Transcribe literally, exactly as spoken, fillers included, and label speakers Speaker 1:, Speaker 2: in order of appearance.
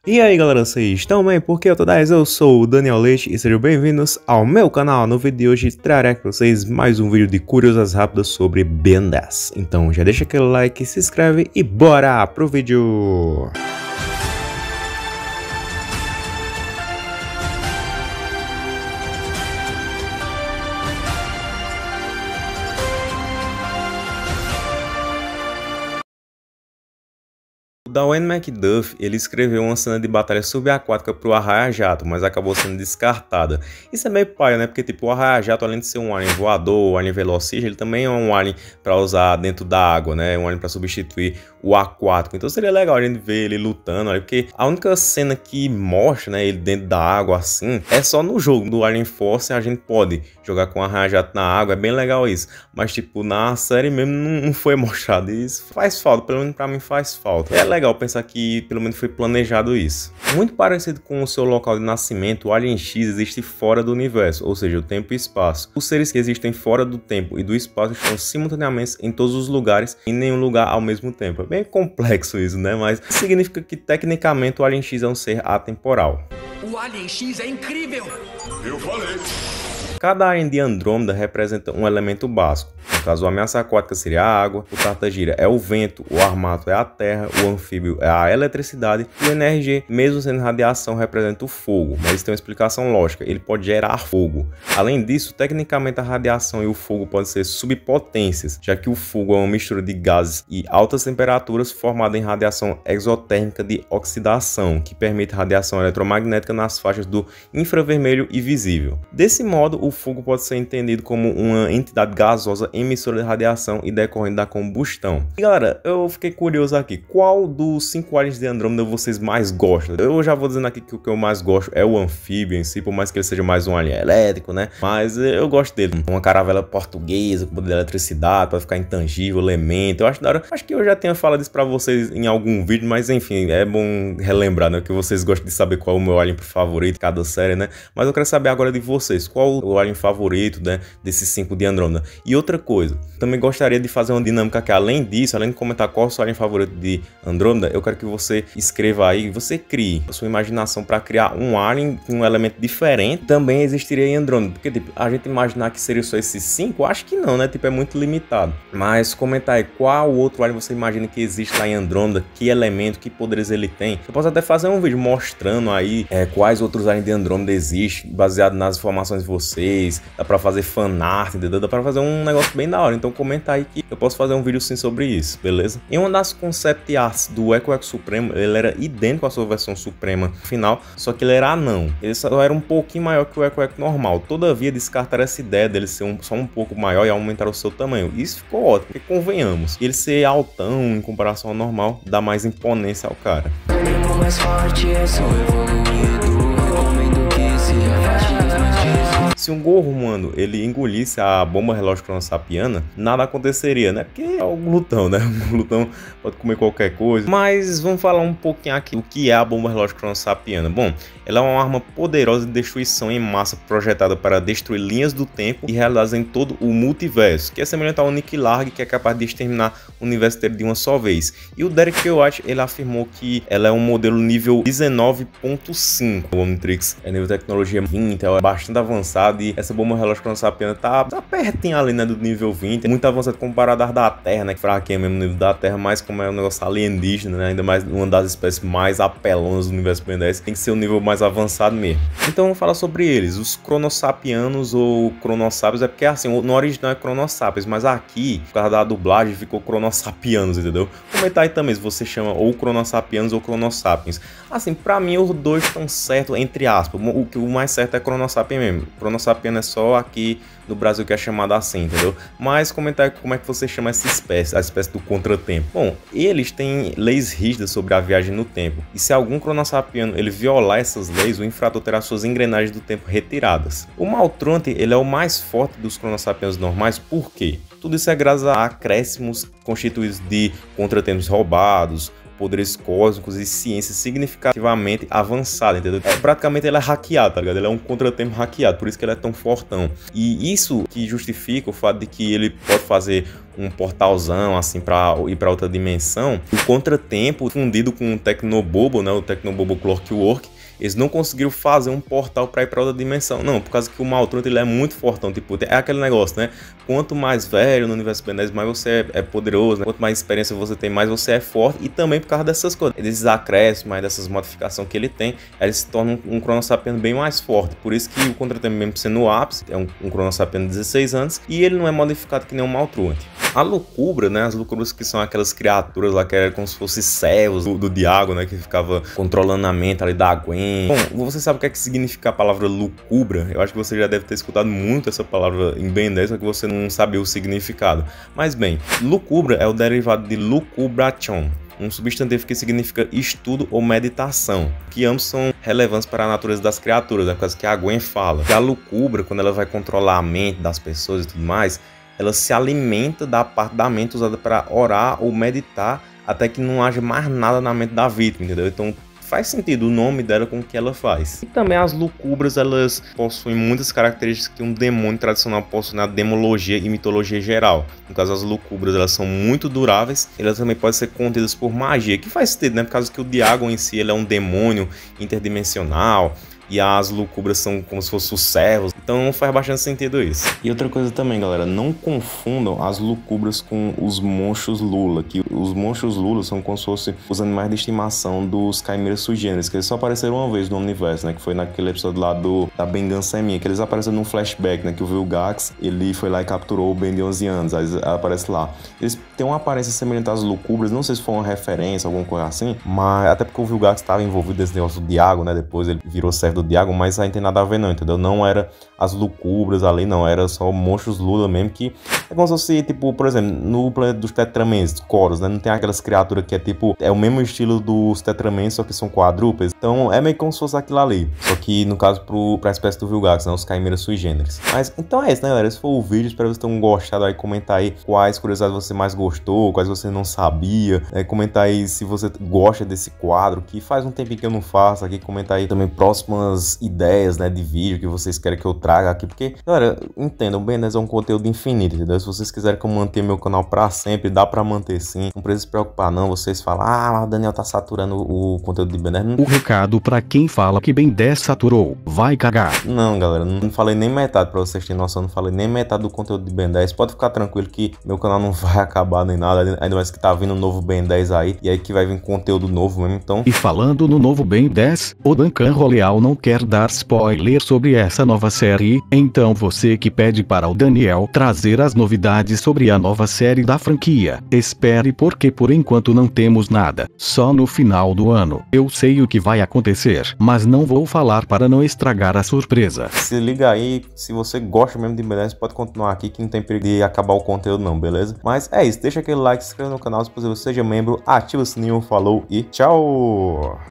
Speaker 1: E aí galera, vocês estão bem? Porque eu tô dez, eu sou o Daniel Leite e sejam bem-vindos ao meu canal. No vídeo de hoje trarei aqui pra vocês mais um vídeo de curiosas rápidas sobre Ben dez. Então já deixa aquele like, se inscreve e bora pro vídeo! Dwayne McDuffie, ele escreveu uma cena de batalha subaquática pro Arraia-Jato, mas acabou sendo descartada. Isso é meio paia, né? Porque tipo, o Arraia-Jato, além de ser um alien voador, um alien velocista, ele também é um alien para usar dentro da água, né? Um alien para substituir o aquático. Então seria legal a gente ver ele lutando, né? Porque a única cena que mostra, né, ele dentro da água assim, é só no jogo do Alien Force. A gente pode jogar com o Arraia-Jato na água, é bem legal isso. Mas tipo, na série mesmo não foi mostrado. E isso faz falta, pelo menos pra mim faz falta. É legal pensar que pelo menos foi planejado isso. Muito parecido com o seu local de nascimento, o Alien X existe fora do universo, ou seja, o tempo e espaço. Os seres que existem fora do tempo e do espaço estão simultaneamente em todos os lugares e em nenhum lugar ao mesmo tempo. É bem complexo isso, né? Mas significa que tecnicamente o Alien X é um ser atemporal.
Speaker 2: O Alien X é incrível! Eu falei!
Speaker 1: Cada alien de Andrômeda representa um elemento básico. No caso, a ameaça aquática seria a água, o Tartagira é o vento, o Armato é a terra, o anfíbio é a eletricidade e o N R G, mesmo sendo radiação, representa o fogo. Mas isso tem uma explicação lógica, ele pode gerar fogo. Além disso, tecnicamente a radiação e o fogo podem ser subpotências, já que o fogo é uma mistura de gases e altas temperaturas formada em radiação exotérmica de oxidação, que permite radiação eletromagnética nas faixas do infravermelho e visível. Desse modo, o fogo pode ser entendido como uma entidade gasosa emissora de radiação e decorrente da combustão. E galera, eu fiquei curioso aqui, qual dos cinco aliens de Andrômeda vocês mais gostam? Eu já vou dizendo aqui que o que eu mais gosto é o anfíbio em si, por mais que ele seja mais um alien elétrico, né? Mas eu gosto dele. Uma caravela portuguesa com poder de eletricidade, para ficar intangível, elemento. Eu acho da hora. Acho que eu já tenho falado isso pra vocês em algum vídeo, mas enfim, é bom relembrar, né? Que vocês gostam de saber qual é o meu alien favorito de cada série, né? Mas eu quero saber agora de vocês, qual o alien favorito, né, desses cinco de Andrômeda. E outra coisa, também gostaria de fazer uma dinâmica que, além disso, além de comentar qual é o seu alien favorito de Andrômeda, eu quero que você escreva aí, você crie a sua imaginação para criar um alien com um elemento diferente, também existiria em Andrômeda. Porque tipo, a gente imaginar que seria só esses cinco, acho que não, né? Tipo, é muito limitado. Mas comenta aí qual outro alien você imagina que existe lá em Andrômeda, que elemento, que poderes ele tem. Eu posso até fazer um vídeo mostrando aí é, quais outros aliens de Andrômeda existem, baseado nas informações de vocês. Dá pra fazer fanart, entendeu? Dá pra fazer um negócio bem da hora. Então comenta aí que eu posso fazer um vídeo sim sobre isso, beleza? Em uma das concept arts do Echo Echo Supremo, ele era idêntico à sua versão suprema final, só que ele era anão. Ele só era um pouquinho maior que o Echo Echo normal. Todavia, descartaram essa ideia dele ser um, só um pouco maior e aumentar o seu tamanho. Isso ficou ótimo, porque convenhamos, ele ser altão em comparação ao normal dá mais imponência ao cara. Mais forte, eu sou evoluído, recomendo que se Se um gorro humano ele engolisse a bomba relógio cronossapiana, nada aconteceria, né? Porque é o glutão, né? O glutão pode comer qualquer coisa. Mas vamos falar um pouquinho aqui o que é a bomba relógio cronossapiana. Bom, ela é uma arma poderosa de destruição em massa projetada para destruir linhas do tempo e realizadas em todo o multiverso, que é semelhante ao Nick Larg, que é capaz de exterminar o universo inteiro de uma só vez. E o Derek White, ele afirmou que ela é um modelo nível dezenove ponto cinco. O Omnitrix é nível de tecnologia vinte, é bastante avançado. E essa bomba relógio cronossapiana tá, tá pertinho ali, né, do nível vinte, muito avançado comparado às da Terra, né, que fraquinha mesmo no nível da Terra, mas como é um negócio alienígena, né, ainda mais uma das espécies mais apelonas do universo Ben dez, tem que ser um nível mais avançado mesmo. Então vamos falar sobre eles, os cronossapianos ou cronossápios, é porque assim, no original é cronossápios, mas aqui, por causa da dublagem, ficou cronossapianos, entendeu? Comentar aí também se você chama ou cronossapianos ou cronossapiens. Assim, pra mim os dois estão certos, entre aspas, o que o mais certo é cronossapien mesmo. Cronossapiano é só aqui no Brasil que é chamado assim, entendeu? Mas comentar como é que você chama essa espécie, a espécie do contratempo. Bom, eles têm leis rígidas sobre a viagem no tempo. E se algum cronossapiano ele violar essas leis, o infrator terá suas engrenagens do tempo retiradas. O Maltronte, ele é o mais forte dos cronossapianos normais, por quê? Tudo isso é graças a acréscimos constituídos de contratempos roubados, poderes cósmicos e ciência significativamente avançada, entendeu? É, praticamente ele é hackeado, tá ligado? Ele é um contratempo hackeado, por isso que ele é tão fortão. E isso que justifica o fato de que ele pode fazer um portalzão assim para ir para outra dimensão. O contratempo fundido com o Tecnobobo, né, o Tecnobobo Clockwork, eles não conseguiram fazer um portal para ir para outra dimensão, não, por causa que o Maltron ele é muito fortão, tipo, é aquele negócio, né? Quanto mais velho no universo Ben dez, mais você é poderoso, né? Quanto mais experiência você tem, mais você é forte, e também por causa dessas coisas, desses acréscimos, mais dessas modificações que ele tem, ele se torna um, um Cronossapiano bem mais forte. Por isso que o Contratempo, mesmo sendo o ápice, é um, um Cronossapiano de dezesseis anos, e ele não é modificado que nem um Maltron. A Lucubra, né? As Lucubras que são aquelas criaturas lá que eram como se fossem céus do, do Diago, né? Que ficava controlando a mente ali da Gwen. Bom, você sabe o que é que significa a palavra Lucubra? Eu acho que você já deve ter escutado muito essa palavra em Ben dez, só que você não sabia o significado. Mas bem, Lucubra é o derivado de Lucubration, um substantivo que significa estudo ou meditação, que ambos são relevantes para a natureza das criaturas, né? Por causa que a Gwen fala que a Lucubra, quando ela vai controlar a mente das pessoas e tudo mais, ela se alimenta da parte da mente usada para orar ou meditar até que não haja mais nada na mente da vítima, entendeu? Então faz sentido o nome dela com o que ela faz. E também as Lucubras, elas possuem muitas características que um demônio tradicional possui na demologia e mitologia geral. No caso, as Lucubras, elas são muito duráveis, elas também podem ser contidas por magia, que faz sentido, né? Por causa que o Diagon em si ele é um demônio interdimensional, e as Lucubras são como se fossem os servos, então faz bastante sentido isso. E outra coisa também, galera, não confundam as Lucubras com os monstros Lula, que os monstros Lula são como se fossem os animais de estimação dos Caimeras Sugêneres, que eles só apareceram uma vez no universo, né, que foi naquele episódio lá do da Vingança é Minha, que eles apareceram num flashback, né, que o Vilgax, ele foi lá e capturou o Ben de onze anos, aí aparece lá. Eles têm uma aparência semelhante às Lucubras, não sei se foi uma referência, alguma coisa assim, mas até porque o Vilgax estava envolvido nesse negócio do Diago, né, depois ele virou servo do Diago, mas aí não tem nada a ver não, entendeu? Não era as Lucubras ali, não, era só monstros Lula mesmo, que é como se fosse, tipo, por exemplo, no planeta dos Tetramens, Coros, né? Não tem aquelas criaturas que é tipo, é o mesmo estilo dos Tetramens, só que são quadrúpedes, então é meio como se fosse aquilo ali, só que no caso pro, pra espécie do Vilgax, né? Os Caimeras Sui Generis. Mas então é isso, né, galera? Esse foi o vídeo, espero que vocês tenham gostado aí, comentar aí quais curiosidades você mais gostou, quais você não sabia, né? Comentar aí se você gosta desse quadro, que faz um tempinho que eu não faço aqui, comentar aí também próximas ideias, né, de vídeo que vocês querem que eu traga aqui, porque, galera, entendam, o Ben dez é um conteúdo infinito, entendeu? Se vocês quiserem que eu mantenha meu canal pra sempre, dá pra manter sim, não precisa se preocupar não, vocês falam, ah, mas o Daniel tá saturando o conteúdo de Ben dez.
Speaker 3: O recado pra quem fala que Ben dez saturou, vai cagar.
Speaker 1: Não, galera, não falei nem metade, pra vocês terem noção, não falei nem metade do conteúdo de Ben dez, pode ficar tranquilo que meu canal não vai acabar nem nada, ainda mais que tá vindo um novo Ben dez aí, e aí que vai vir conteúdo novo mesmo, então...
Speaker 3: E falando no novo Ben dez, o Duncan Roleal não quer dar spoiler sobre essa nova série, então você que pede para o Daniel trazer as novidades sobre a nova série da franquia, espere porque por enquanto não temos nada, só no final do ano. Eu sei o que vai acontecer, mas não vou falar para não estragar a surpresa.
Speaker 1: Se liga aí, se você gosta mesmo de Ben dez, pode continuar aqui que não tem perigo de acabar o conteúdo não, beleza? Mas é isso, deixa aquele like, se inscreva no canal, se possível seja membro, ativa o sininho, falou e tchau!